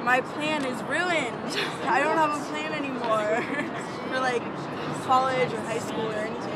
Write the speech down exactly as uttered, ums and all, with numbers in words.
my plan is ruined. I don't have a plan anymore for like college or high school or anything.